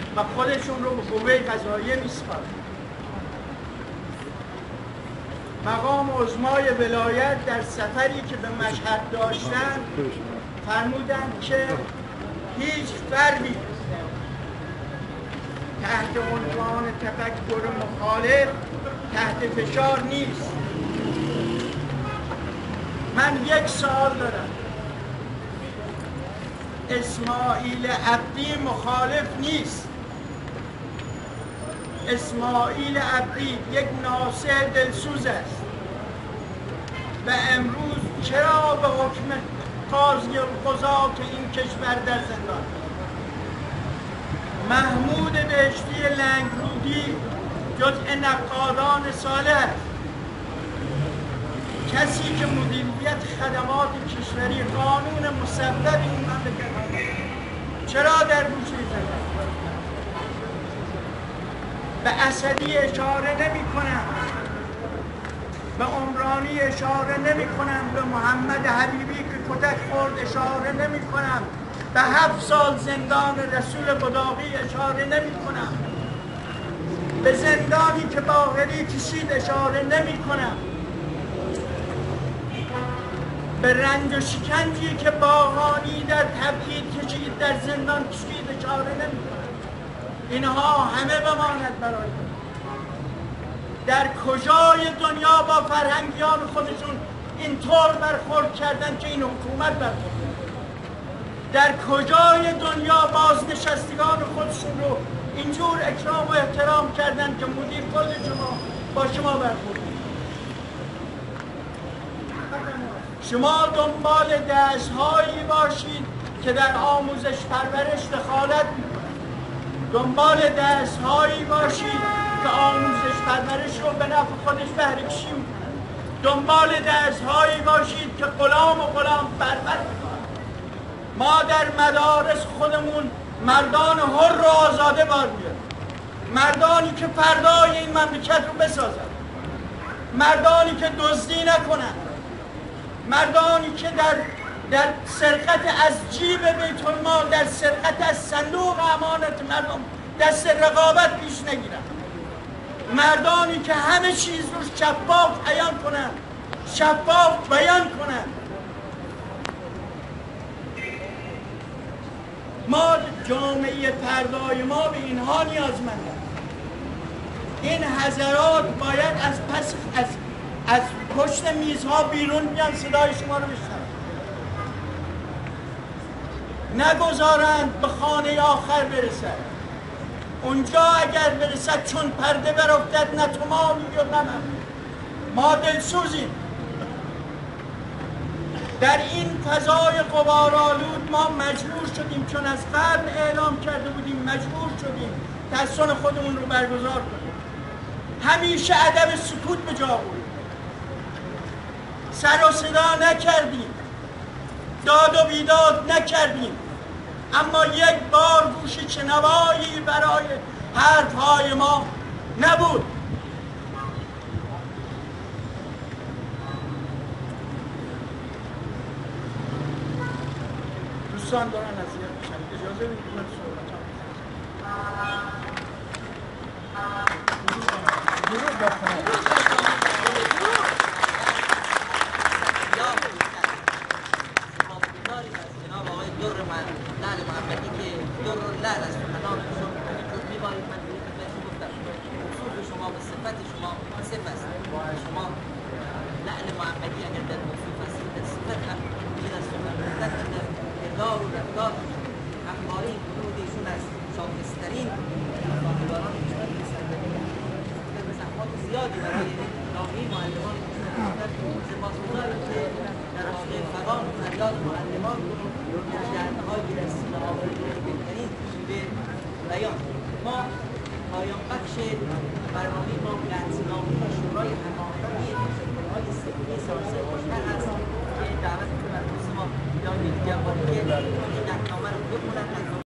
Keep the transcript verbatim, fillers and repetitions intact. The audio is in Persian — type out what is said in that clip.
و خودشون رو به قوه قضاییه میسپارن. مقام عظمای ولایت در سفری که به مشهد داشتن فرمودند که هیچ فردی تحت عنوان تفکر مخالف تحت فشار نیست. من یک سوال دارم، اسماعیل عبدی مخالف نیست. اسماعیل عبدی یک ناصح دلسوز است و امروز چرا به حکم قاضی قضات این کشور در زندان؟ محمود بهشتی لنگرودی جزء نقادان صالح است، کسی که مدیریت خدمات کشوری قانون مصوب این مملکت چرا در گوشه زدن؟ به اسدی اشاره نمی کنم، به عمرانی اشاره نمی کنم، به محمد حبیبی که کتک خورد اشاره نمی کنم، به هفت سال زندان رسول بداغی اشاره نمی کنم، به زندانی که باقری کشید اشاره نمی کنم، به رنج و شکنجی که باقانی در تبعید کشید در زندان کشید اشاره نمی کنم. اینها همه بماند برای من. در کجای دنیا با فرهنگیان خودشون اینطور برخورد کردن که این حکومت برخورد کرد؟ در کجای دنیا بازنشستگان خودشون رو اینجور اکرام و احترام کردن که مدیر کل شما با شما برخورد کرد؟ شما دنبال دست‌هایی باشید که در آموزش پرورش دخالت می‌کنند. دنبال دست‌هایی باشید که آموزش پرورش رو به نفع خودش بهره کشی می‌کنند. دنبال دست‌هایی باشید که غلام و غلام پرور می‌کنند. ما در مدارس خودمون مردان حر و آزاده بار بیاریم، مردانی که فردای این مملکت رو بسازند، مردانی که دزدی نکنند، مردانی که در در سرقت از جیب بیت المال، در سرقت از صندوق امانت مردم دست رقابت پیش نگیرند، مردانی که همه چیز رو شفاف بیان کنند، شفاف بیان کنند. ما جامعه فردای ما به اینها نیازمندند. این حضرات باید از پس از از پشت میزها بیرون بیان صدای شما رو بشنوند، نگذارند به خانه آخر برسد. اونجا اگر برسد چون پرده برافتد نه تو ما میگه نه من. ما دلسوزیم. در این فضای غبارآلود ما مجبور شدیم، چون از قبل اعلام کرده بودیم، مجبور شدیم تحصن خودمون رو برگزار کنیم. همیشه ادب سکوت به جا بود، سر و صدا نکردیم، داد و بیداد نکردیم، اما یک بار گوش شنوایی برای حرفهای ما نبود. دوستان دارن اذیت میشن، اجازه بدید من صحبتام درود بخونم. ما پایان بخش برنامه ما قطعنامه شورای هماهنگی تشکل‌های سیاسی سازمان کشور هست که دعوت بر ما یا یک جوانی که این قطعنامه رو بخونن.